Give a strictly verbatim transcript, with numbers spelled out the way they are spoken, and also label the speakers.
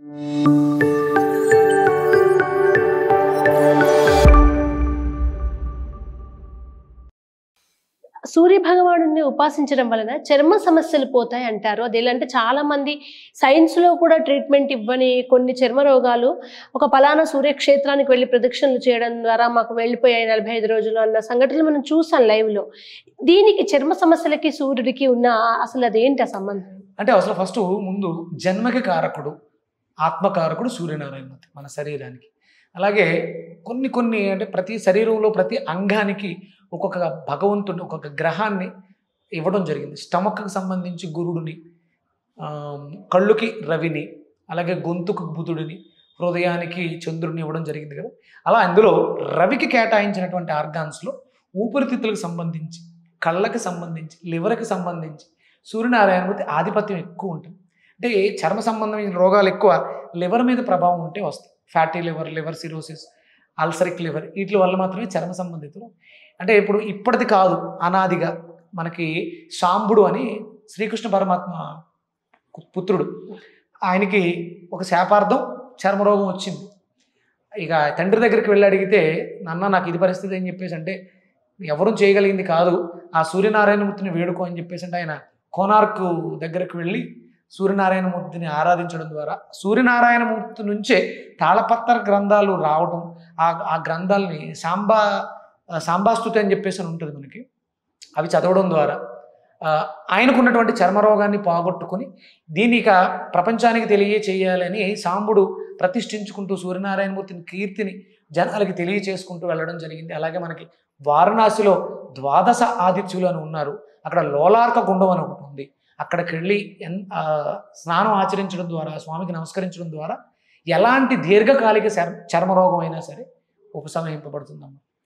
Speaker 1: సూర్య భగవానుడిని ఉపాసించడం వలన చర్మ సమస్యలు పోతాయి అంటారు. అది ఎలాంటే చాలా మంది సైన్స్ లో కూడా ట్రీట్మెంట్ ఇవ్వని కొన్ని చర్మ రోగాలు ఒక పలానా సూర్యక్షేత్రానికి వెళ్ళి ప్రదక్షిణలు చేయడం ద్వారా మాకు వెళ్ళిపోయాయి నలభై ఐదు రోజులు అన్న సంఘటనలు మనం చూసాం లైవ్ లో. దీనికి చర్మ సమస్యలకి సూర్యుడికి ఉన్న అసలు అదేంటి ఆ సంబంధం?
Speaker 2: అంటే అసలు ఫస్ట్ ముందు జన్మకి కారకుడు ఆత్మకారకుడు సూర్యనారాయణమూర్తి మన శరీరానికి. అలాగే కొన్ని కొన్ని అంటే ప్రతి శరీరంలో ప్రతి అంగానికి ఒక్కొక్క భగవంతుడిని ఒక్కొక్క గ్రహాన్ని ఇవ్వడం జరిగింది. స్టమక్కి సంబంధించి గురుడిని, కళ్ళుకి రవిని, అలాగే గొంతుకు బుధుడిని, హృదయానికి చంద్రుడిని ఇవ్వడం జరిగింది కదా. అలా అందులో రవికి కేటాయించినటువంటి ఆర్గాన్స్లో ఊపిరితిత్తులకు సంబంధించి, కళ్ళకి సంబంధించి, లివర్కి సంబంధించి సూర్యనారాయణమూర్తి ఆధిపత్యం ఎక్కువ ఉంటుంది. అంటే చర్మ సంబంధమైన రోగాలు ఎక్కువ లివర్ మీద ప్రభావం ఉంటే వస్తాయి. ఫ్యాటీ లివర్, లివర్ సిరోసిస్, అల్సరిక్ లివర్, వీటి వల్ల మాత్రమే చర్మ సంబంధితులు. అంటే ఇప్పుడు ఇప్పటిది కాదు, అనాదిగా మనకి శాంబుడు అని శ్రీకృష్ణ పరమాత్మ పుత్రుడు, ఆయనకి ఒక శాపార్థం చర్మరోగం వచ్చింది. ఇక తండ్రి దగ్గరికి వెళ్ళి అడిగితే, నాన్న నాకు ఇది పరిస్థితి అని చెప్పేసి అంటే, ఎవరూ చేయగలిగింది కాదు, ఆ సూర్యనారాయణమూర్తిని వేడుకో అని చెప్పేసి అంటే ఆయన కోనార్క్ దగ్గరికి వెళ్ళి సూర్యనారాయణమూర్తిని ఆరాధించడం ద్వారా సూర్యనారాయణమూర్తి నుంచే తాళపత్ర గ్రంథాలు రావడం, ఆ ఆ గ్రంథాలని సాంబా సాంబాస్తుతి అని చెప్పేసి అని ఉంటుంది మనకి, అవి చదవడం ద్వారా ఆయనకున్నటువంటి చర్మరోగాన్ని పోగొట్టుకుని దీన్ని ఇక ప్రపంచానికి తెలియచేయాలని సాంబుడు ప్రతిష్ఠించుకుంటూ సూర్యనారాయణమూర్తిని కీర్తిని జనాలకి తెలియచేసుకుంటూ వెళ్ళడం జరిగింది. అలాగే మనకి వారణాసిలో ద్వాదశ ఆదిత్యులు అని ఉన్నారు, అక్కడ లోలార్క గుండం అని ఒకటి ఉంది. అక్కడికి వెళ్ళి ఎన్ స్నానం ఆచరించడం ద్వారా, స్వామికి నమస్కరించడం ద్వారా ఎలాంటి దీర్ఘకాలిక చర్మరోగం అయినా సరే ఉపశమహింపబడుతుందమ్మా.